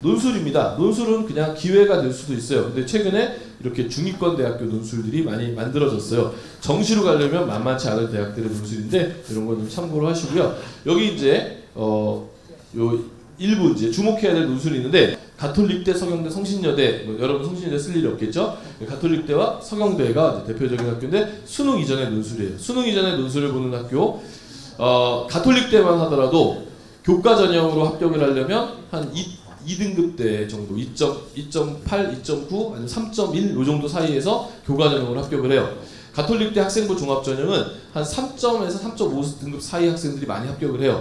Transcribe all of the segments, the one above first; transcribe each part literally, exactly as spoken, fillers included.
논술입니다. 논술은 그냥 기회가 될 수도 있어요. 근데 최근에 이렇게 중위권 대학교 논술들이 많이 만들어졌어요. 정시로 가려면 만만치 않은 대학들의 논술인데 이런 거 좀 참고로 하시고요. 여기 이제 어, 요 일부 이제 주목해야 될 논술이 있는데 가톨릭대, 서경대, 성신여대, 뭐 여러분 성신여대 쓸 일이 없겠죠? 가톨릭대와 서경대가 대표적인 학교인데 수능 이전의 논술이에요. 수능 이전의 논술을 보는 학교, 어, 가톨릭대만 하더라도 교과 전형으로 합격을 하려면 한 이 등급대 정도, 이 점 팔, 이 점 구, 아니면 삼 점 일 요 정도 사이에서 교과 전형으로 합격을 해요. 가톨릭대 학생부 종합 전형은 한 삼 점에서 삼 점 오 등급 사이 학생들이 많이 합격을 해요.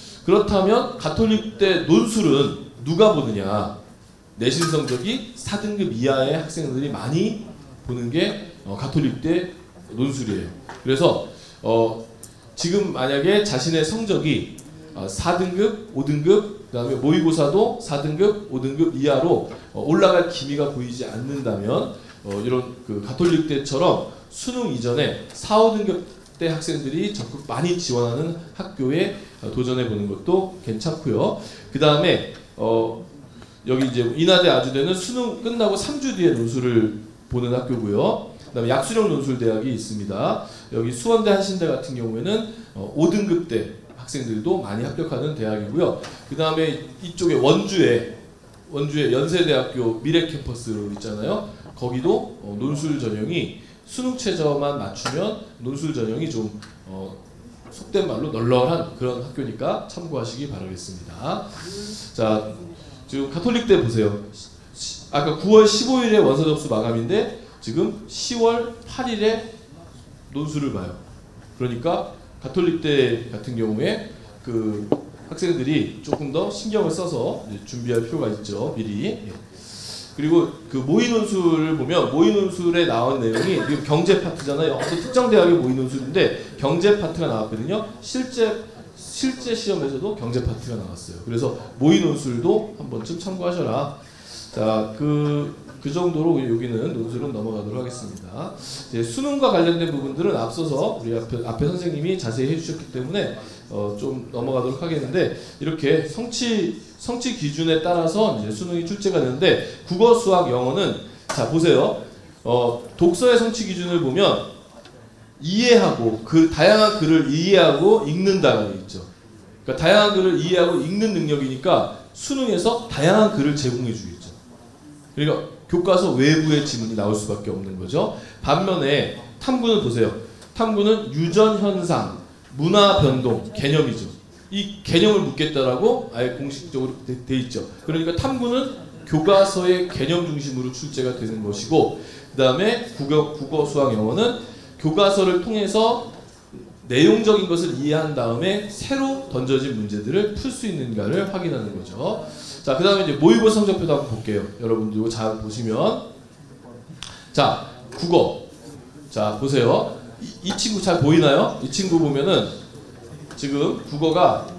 그렇다면 가톨릭대 논술은 누가 보느냐? 내신 성적이 사 등급 이하의 학생들이 많이 보는 게 어, 가톨릭대 논술이에요. 그래서 어, 지금 만약에 자신의 성적이 어, 사 등급, 오 등급, 그 다음에 모의고사도 사 등급, 오 등급 이하로 어, 올라갈 기미가 보이지 않는다면 어, 이런 그 가톨릭대처럼 수능 이전에 사, 오 등급대 학생들이 적극 많이 지원하는 학교에 어, 도전해보는 것도 괜찮고요. 그 다음에 어, 여기 이제 인하대 아주대는 수능 끝나고 삼 주 뒤에 논술을 보는 학교고요. 그 다음에 약수령 논술대학이 있습니다. 여기 수원대, 한신대 같은 경우에는 어, 오 등급대 학생들도 많이 합격하는 대학이고요. 그 다음에 이쪽에 원주에 원주에 연세대학교 미래캠퍼스 있잖아요. 거기도 어, 논술 전형이 수능 최저만 맞추면 논술 전형이 좀 어, 속된 말로 널널한 그런 학교니까 참고하시기 바라겠습니다. 자, 지금 가톨릭대 보세요. 아까 구월 십오일에 원서 접수 마감인데 지금 시월 팔일에 논술을 봐요. 그러니까 가톨릭대 같은 경우에 그 학생들이 조금 더 신경을 써서 준비할 필요가 있죠. 미리. 그리고 그 모의 논술을 보면 모의 논술에 나온 내용이 지금 경제 파트잖아요. 어떤 특정 대학의 모의 논술인데 경제 파트가 나왔거든요. 실제 실제 시험에서도 경제 파트가 나왔어요. 그래서 모의 논술도 한 번쯤 참고하셔라. 자, 그 그 정도로 여기는 논술은 넘어가도록 하겠습니다. 이제 수능과 관련된 부분들은 앞서서 우리 앞에, 앞에 선생님이 자세히 해주셨기 때문에 어, 좀 넘어가도록 하겠는데 이렇게 성취 성취 기준에 따라서 이제 수능이 출제가 되는데 국어, 수학, 영어는 자 보세요. 어, 독서의 성취 기준을 보면 이해하고 그 다양한 글을 이해하고 읽는다가 있죠. 그러니까 다양한 글을 이해하고 읽는 능력이니까 수능에서 다양한 글을 제공해 주겠죠. 그러니까 교과서 외부의 지문이 나올 수밖에 없는 거죠. 반면에 탐구는 보세요. 탐구는 유전 현상, 문화 변동, 개념이죠. 이 개념을 묻겠다라고 아예 공식적으로 돼, 돼 있죠. 그러니까 탐구는 교과서의 개념 중심으로 출제가 되는 것이고, 그 다음에 국어, 국어, 수학, 영어는 교과서를 통해서 내용적인 것을 이해한 다음에 새로 던져진 문제들을 풀 수 있는가를 확인하는 거죠. 자, 그 다음에 이제 모의고사 성적표도 한번 볼게요. 여러분들 이거 잘 보시면. 자, 국어. 자, 보세요. 이, 이 친구 잘 보이나요? 이 친구 보면은 지금 국어가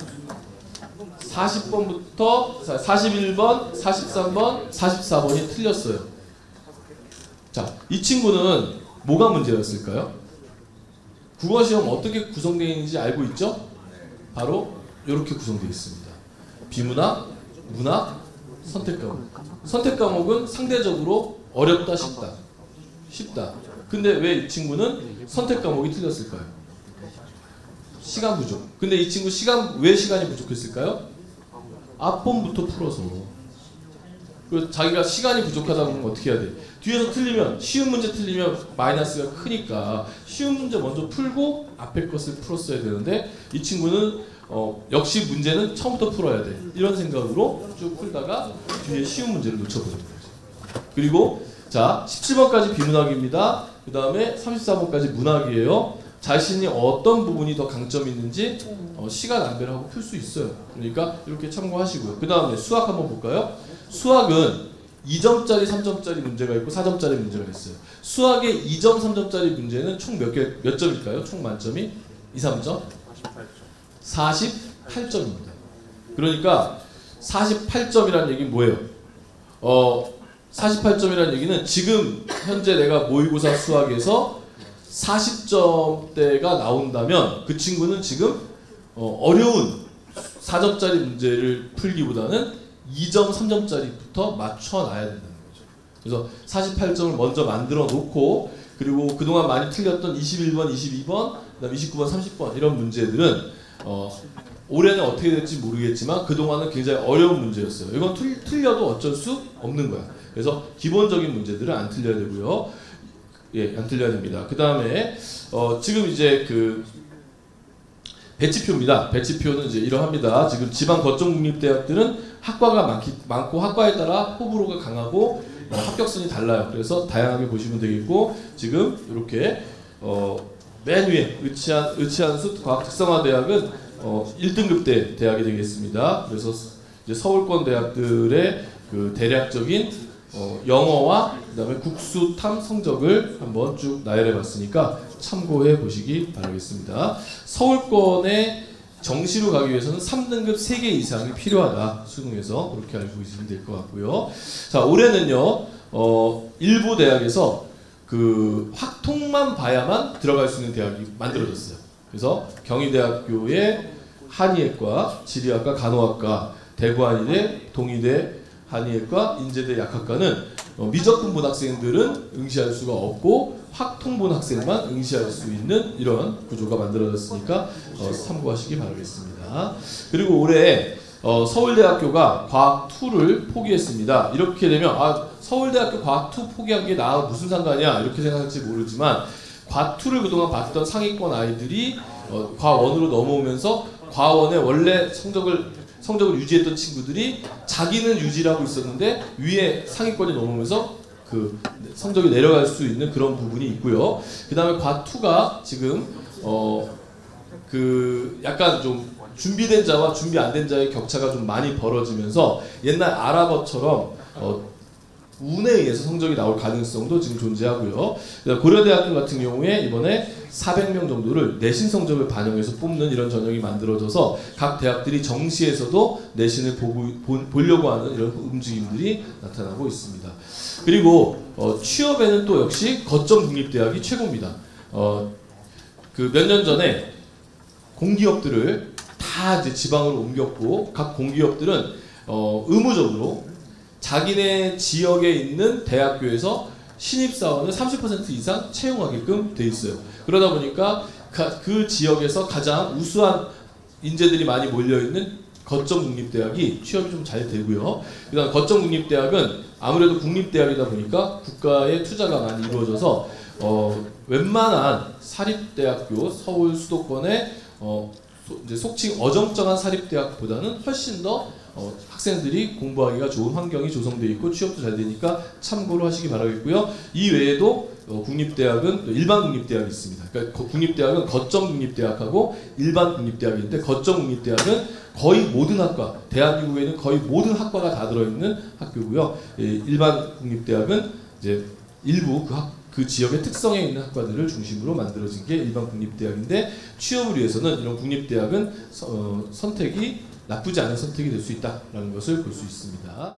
사십 번부터 사십일 번, 사십삼 번, 사십사 번이 틀렸어요. 자, 이 친구는 뭐가 문제였을까요? 국어 시험 어떻게 구성되어 있는지 알고 있죠? 바로 이렇게 구성되어 있습니다. 비문학, 문학, 선택 과목. 선택 과목은 상대적으로 어렵다, 쉽다. 쉽다. 근데 왜 이 친구는 선택 과목이 틀렸을까요? 시간 부족. 근데 이 친구 시간 왜 시간이 부족했을까요? 앞본부터 풀어서. 그래서 자기가 시간이 부족하다고 하면 어떻게 해야 돼? 뒤에서 틀리면, 쉬운 문제 틀리면 마이너스가 크니까 쉬운 문제 먼저 풀고 앞에 것을 풀었어야 되는데 이 친구는 어, 역시 문제는 처음부터 풀어야 돼. 이런 생각으로 쭉 풀다가 뒤에 쉬운 문제를 놓쳐버리는 거죠. 그리고 자, 십칠 번까지 비문학입니다. 그 다음에 삼십사 번까지 문학이에요. 자신이 어떤 부분이 더 강점이 있는지 어, 시간 안배를 하고 풀 수 있어요. 그러니까 이렇게 참고하시고요. 그 다음에 수학 한번 볼까요? 수학은 이 점짜리, 삼 점짜리 문제가 있고 사 점짜리 문제가 있어요. 수학의 이 점, 삼 점짜리 문제는 총 몇 개, 몇 점일까요? 총 만점이? 이, 삼 점? 사십팔 점입니다. 그러니까 사십팔 점이라는 얘기는 뭐예요? 어, 사십팔 점이라는 얘기는 지금 현재 내가 모의고사 수학에서 사십 점대가 나온다면 그 친구는 지금 어, 어려운 사 점짜리 문제를 풀기보다는 이 점, 삼 점짜리부터 맞춰놔야 된다는 거죠. 그래서 사십팔 점을 먼저 만들어 놓고, 그리고 그동안 많이 틀렸던 이십일 번, 이십이 번, 그다음 이십구 번, 삼십 번 이런 문제들은 어, 올해는 어떻게 될지 모르겠지만 그동안은 굉장히 어려운 문제였어요. 이건 틀, 틀려도 어쩔 수 없는 거야. 그래서 기본적인 문제들은 안 틀려야 되고요. 예, 안 틀려야 됩니다. 그 다음에 어, 지금 이제 그 배치표입니다. 배치표는 이제 이러합니다. 지금 지방 거점 국립대학들은 학과가 많기, 많고 학과에 따라 호불호가 강하고 어, 합격선이 달라요. 그래서 다양하게 보시면 되겠고, 지금 이렇게 어, 맨 위에 의치한, 의치한수 과학특성화대학은 어, 일 등급대 대학이 되겠습니다. 그래서 이제 서울권 대학들의 그 대략적인 어, 영어와 그다음에 국수탐 성적을 한번 쭉 나열해 봤으니까 참고해 보시기 바라겠습니다. 서울권에 정시로 가기 위해서는 삼 등급 세 개 이상이 필요하다. 수능에서 그렇게 알고 있으면 될 것 같고요. 자, 올해는요. 어, 일부 대학에서 그 확통만 봐야만 들어갈 수 있는 대학이 만들어졌어요. 그래서 경희대학교의 한의학과, 지리학과, 간호학과, 대구한의대, 동의대 한의학과, 인제대 약학과는 어, 미적분 학생들은 응시할 수가 없고 확통본 학생만 응시할 수 있는 이런 구조가 만들어졌으니까 어, 참고하시기 바라겠습니다. 그리고 올해 어, 서울대학교가 과학이를 포기했습니다. 이렇게 되면 아, 서울대학교 과학이 포기한 게 나하고 무슨 상관이야 이렇게 생각할지 모르지만 과이를 그동안 봤던 상위권 아이들이 어, 과일로 넘어오면서 과일의 원래 성적을 성적을 유지했던 친구들이 자기는 유지를 하고 있었는데 위에 상위권이 넘어오면서 그 성적이 내려갈 수 있는 그런 부분이 있고요. 그 다음에 과이가 지금 어 그 약간 좀 준비된 자와 준비 안 된 자의 격차가 좀 많이 벌어지면서 옛날 아랍어처럼 어 운에 의해서 성적이 나올 가능성도 지금 존재하고요. 고려대학교 같은 경우에 이번에 사백 명 정도를 내신 성적을 반영해서 뽑는 이런 전형이 만들어져서 각 대학들이 정시에서도 내신을 보고, 보, 보려고 하는 이런 움직임들이 나타나고 있습니다. 그리고 어, 취업에는 또 역시 거점 국립대학이 최고입니다. 어, 그 몇 년 전에 공기업들을 다 이제 지방으로 옮겼고 각 공기업들은 어, 의무적으로 자기네 지역에 있는 대학교에서 신입사원을 삼십 퍼센트 이상 채용하게끔 돼 있어요. 그러다 보니까 그 지역에서 가장 우수한 인재들이 많이 몰려있는 거점 국립대학이 취업이 좀 잘 되고요. 그다음 거점 국립대학은 아무래도 국립대학이다 보니까 국가의 투자가 많이 이루어져서 어, 웬만한 사립대학교 서울 수도권의 어, 이제 속칭 어정쩡한 사립대학보다는 훨씬 더 어, 학생들이 공부하기가 좋은 환경이 조성되어 있고 취업도 잘 되니까 참고로 하시기 바라겠고요. 이 외에도 어, 국립대학은 일반 국립대학이 있습니다. 그러니까 국립대학은 거점 국립대학하고 일반 국립대학이 있는데 거점 국립대학은 거의 모든 학과, 대한민국에는 거의 모든 학과가 다 들어있는 학교고요. 예, 일반 국립대학은 이제 일부 그, 학, 그 지역의 특성에 있는 학과들을 중심으로 만들어진 게 일반 국립대학인데 취업을 위해서는 이런 국립대학은 서, 어, 선택이 나쁘지 않은 선택이 될 수 있다는 것을 볼 수 있습니다.